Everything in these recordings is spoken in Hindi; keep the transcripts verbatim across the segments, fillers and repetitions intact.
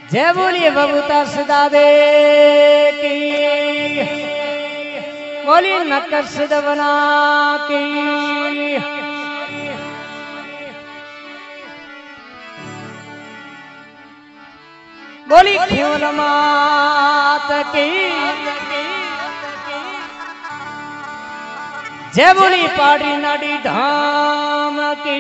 जय बोलिए बबूता सिदादे की, बोलिए नक्कर सिद बना की, बोली क्यों मात की, जय बोली पाड़ी नाड़ी धाम की।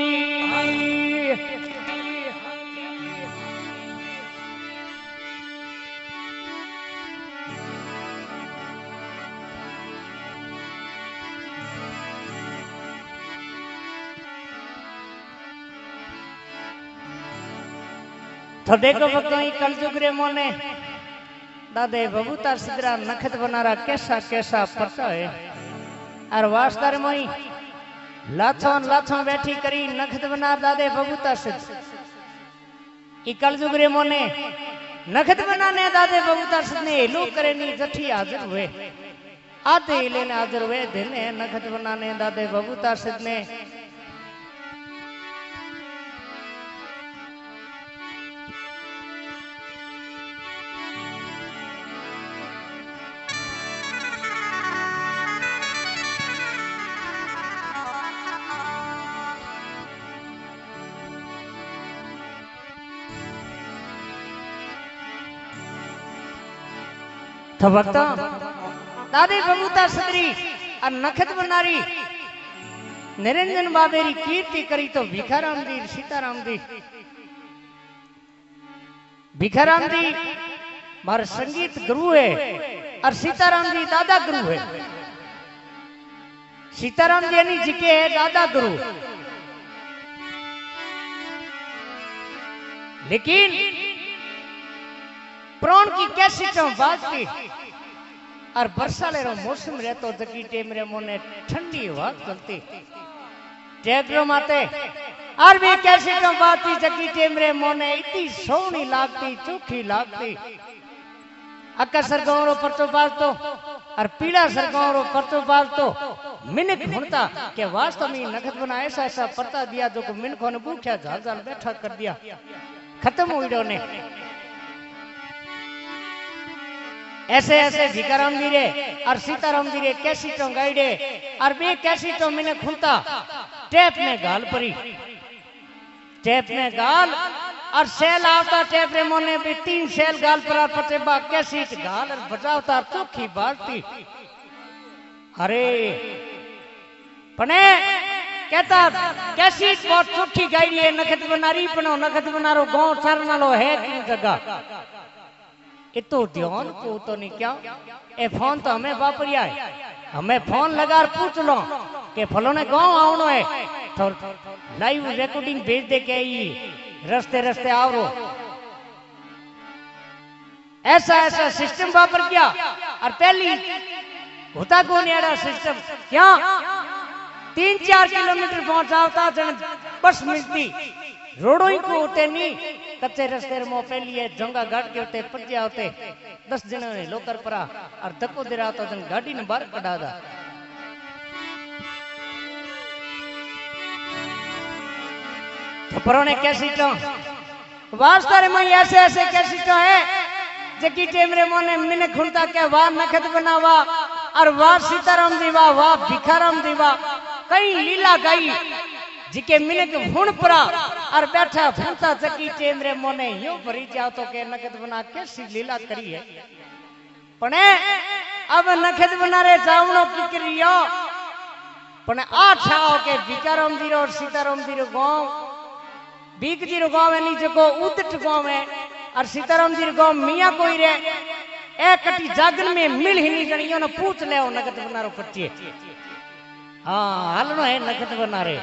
तो देखो भक्तों कल जुगरे मोने दादे बबूता सिदरा नखत बनारा कैसा कैसा पता है और वास्तार मोई लाछों लाछों बैठी करी नखत बना दादे बबूता सिद कल जुगरे मोने नखत बनाने दादे बबूता सिद ने हेलो करे नी जठी हाजिर हुए आते ही लेने हाजिर हुए दिने नखत बनाने दादे बबूता सिद ने तो भक्ता दादे बबूता सिदरी और नखत बनारी निरंजन बाबेरी कीर्ति करी तो भिखाराम दी सीताराम दी भिखाराम दी मारे संगीत गुरु है और सीताराम जी दादा गुरु है। सीताराम जी यानी जिके है दादा गुरु, लेकिन प्राण की कैसी तो बात की और बरसाले रो मौसम रहतो जकी टेम रे मोने ठंडी हवा चलती टेगरो माते और भी कैसी तो बात की जकी टेम रे मोने इतनी सोहनी लागती चोखी लागती अक्का सरगांव रो परतो बाजतो और पीला सरगांव रो परतो बाजतो मिनक भुनता के वास्तव में नखत बना ऐसा ऐसा परता दिया जो को मिनकों ने भूख्या झाल झाल बैठा कर दिया खत्म हुई ने ऐसे ऐसे भिखाराम जी रे और सीताराम जी रे कैसी तो गाइडे और बे कैसी तो मैंने खुलता टेप में गाल परी टेप में गाल और सेल आवता टेप रे मोने भी तीन सेल गाल पर पटे बा कैसी गाल और बजावता चोखी बालती अरे पने कहता कैसी बहुत चोखी गाइडी है नखत बनारी पनो नखत बनारो गांव सरना लो है की जगह इतो ध्यान को तो नहीं क्या ए फोन तो हमें वापरिया है हमें फोन लगा पूछ लो कि फलोने गांव आवनो है तो लाइव रिकॉर्डिंग भेज दे के आई रस्ते रस्ते आओ रो ऐसा ऐसा सिस्टम वापर किया और पहली होता कौन यारा सिस्टम क्या तीन चार किलोमीटर पहुंचाता जन बस मिलती रोडों ही को होते नहीं कच्चे रस्ते में पहली है जंगा गाड़ के होते पटिया होते दस जन ने लोकर परा और धक्को दे रहा तो जन गाड़ी ने बाहर कढ़ा दा तो परोने कैसी तो वास्तारे में ऐसे ऐसे कैसी तो है जकी टेमरे मोने मिने खुलता के वाह नखत बनावा और वाह सीताराम दीवा वाह भिखाराम दीवा कई लीला गई जिके मिनक हुन परा और बैठा फूटा चकी टेमरे मोने यूं भरी जाओ तो के नखत बना कैसी लीला करी है पने अब नखत बना रे जावनो की करियो पने आ छाओ के भिखाराम जी और सीताराम जी रो गांव बीक जी रो गांव है नी जको उदट गांव है और सीताराम जी रो गांव मियां कोई रे ए कटी जागन में मिल ही नहीं जणियो ने पूछ ले नखत बना रो कच्चे हां हालनो है नखत बना रे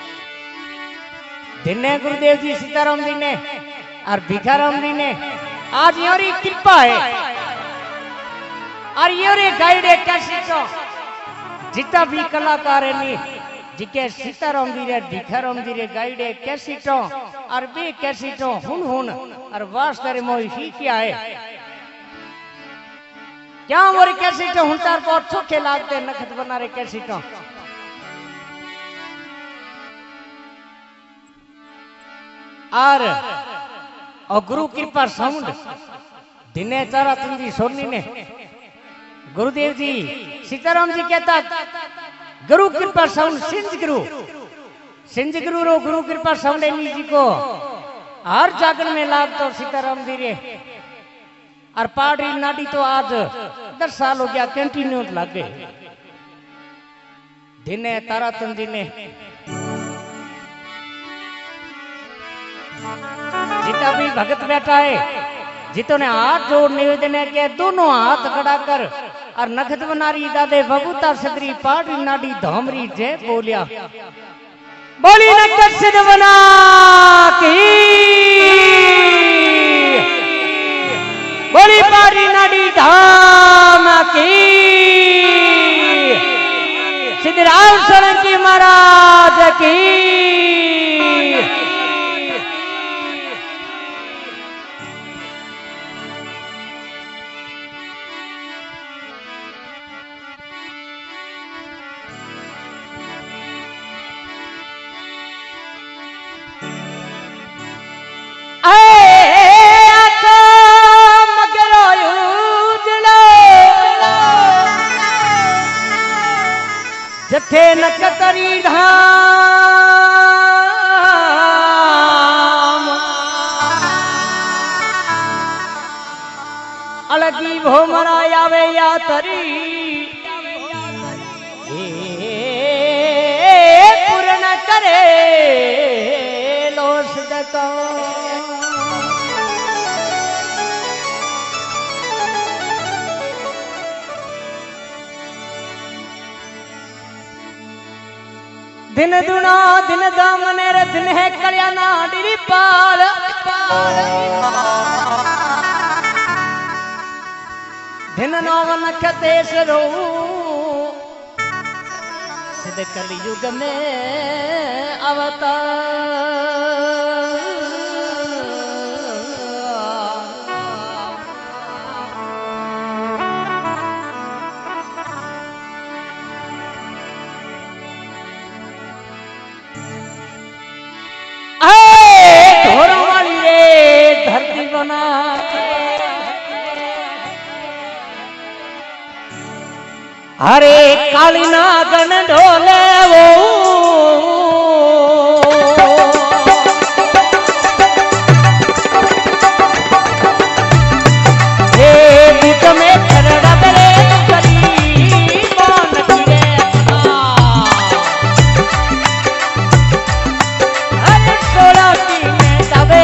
दिने गुरुदेव जी सीताराम जी ने और भिखाराम जी ने आज योरी कृपा है और योरी गाइड है कैसी तो जितना भी कलाकार है नी जिके सीताराम जी रे भिखाराम जी रे गाइड है कैसी तो और बे कैसी तो हुन हुन और वास्ते मोई ही क्या है क्या मोरी कैसी तो हुनतार बहुत चोखे लागते नखत बना रे कैसी तो और और गुरु कृपा साउंड दिने तारा तुंदी सोनी ने गुरुदेव जी सीताराम जी कहता गुरु कृपा साउंड सिंध गुरु सिंध गुरु रो गुरु कृपा साउंड जी को हर जागरण में लाभ तो सीताराम जी रे और पाड़ी नाडी तो आज दस साल हो गया कंटिन्यू लगे दिने तारा तुंदी ने जितना भी भगत बैठा है जितों ने हाथ जोड़ निवेदन है कि दोनों हाथ खड़ा कर और नखत बनारी दादे बबूता सदरी पाड़ी नाडी धोमरी जय बोलिया बोली नखत सिद्ध बना की बोली पाड़ी नाडी धाम की सिद्धराम सोलंकी महाराज की जथे नकतरी धाम अलगी भोमरा आवे या तरी पूर्ण करे लोस दको दिन दुना दिन दामने रे दिन है कल्याणा डिरी पाल दिन नौवन खतेश रो सिद्ध कलयुग में अवतार धरती बना हरे काली नागन ढोले वो हे बीच में खरड़ा बरे करी मान गिरे हरे सोला की में दबे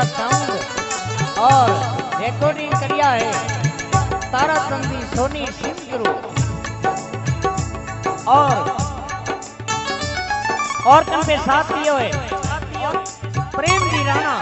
साउंड और रिकॉर्डिंग करिया है तारा तंदी सोनी सिंह गुरु और और तुम पे साथ दिए हुए प्रेम जी राणा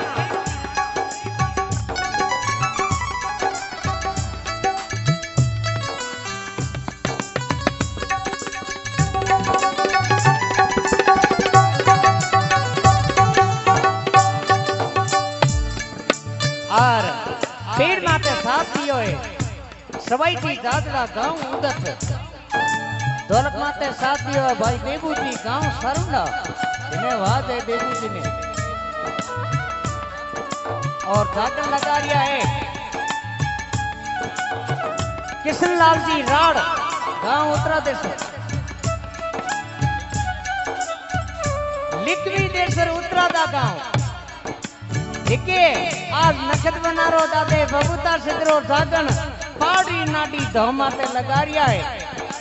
और पेड़ माते साथ दियो है सवाई थी दादरा गांव उदत दौलत माते साथ दियो है भाई बेबू जी गांव सरुंडा इन्हें वाद है बेबू जी ने और जागरण लगा रिया है किशन लाल जी राड़ गांव उत्तरा देश लिखवी देसर उत्तरा दा गांव देखिए आज नखत बना रो दादे बबूता सिद्धरो जागन पाड़ी नाडी धमाते लगा रिया है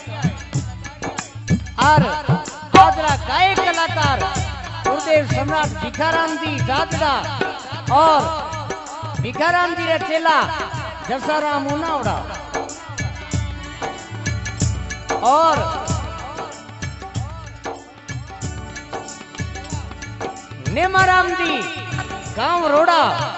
और आदरा गायक कलाकार गुरुदेव सम्राट भिखाराम जी दादरा और भिखाराम जी रे चेला जसाराम उनावड़ा और नेमाराम जी गांव रोड़ा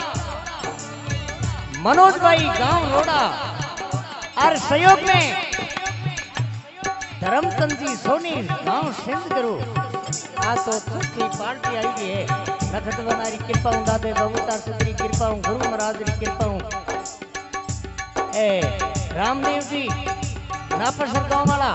मनोज भाई गांव रोड़ा और सहयोग में धर्मचंद जी सोनी गांव सिंध करो आ तो चौथी पार्टी आई है नखत बनारी कृपा दादे बबूता सिद्धरी कृपा गुरु महाराज की कृपा ए रामदेव जी नापसर गांव वाला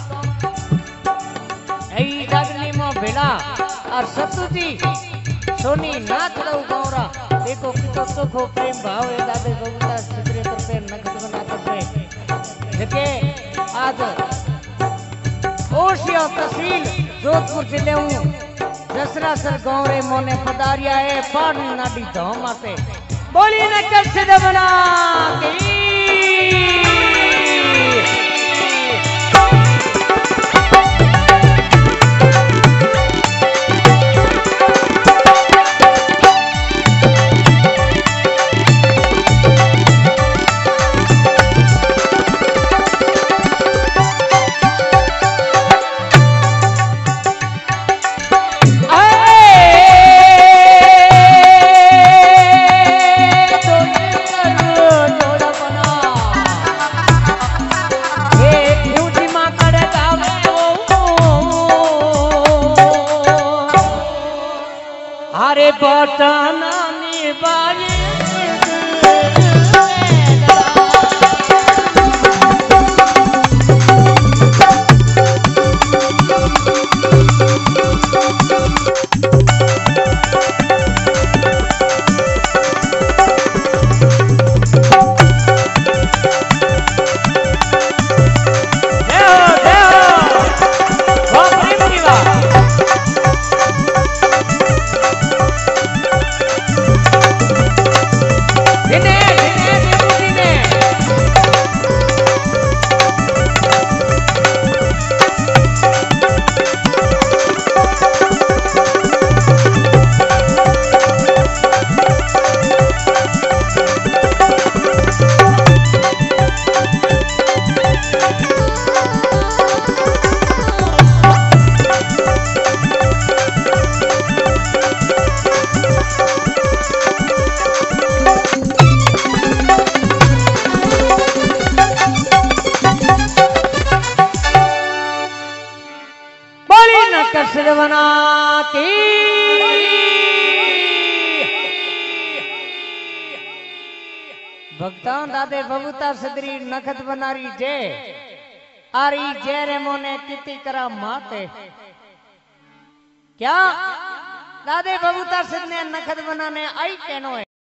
ऐ जागरनी में भेड़ा और सत्तू जी सोनी नाथ रऊ गौरा देखो कितो सुखो प्रेम भाव है दादे बबूता सिद्धरी पर पे नखत बनाते पे देखे आज ओशिया तहसील जोधपुर जिले हूँ जसरासर गांव रे मोने पधारिया है पानी नाडी धाम आते बोलिए न कैसे दे बना के बताना निभाए बना की भक्तान दादे बबूता सिद्धरी नखत बनारी जे आरी जेरे मोने किति करा माते क्या दादे बबूता सिद्ध ने नखत बनाने आई कहनो है।